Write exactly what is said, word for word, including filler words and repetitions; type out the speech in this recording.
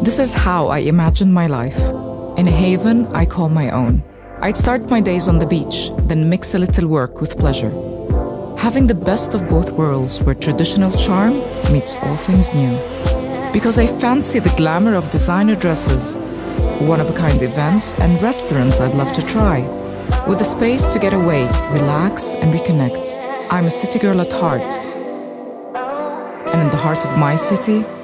This is how I imagined my life. In a haven I call my own. I'd start my days on the beach, then mix a little work with pleasure. Having the best of both worlds where traditional charm meets all things new. Because I fancy the glamour of designer dresses, one-of-a-kind events and restaurants I'd love to try. With a space to get away, relax and reconnect. I'm a city girl at heart. And in the heart of my city,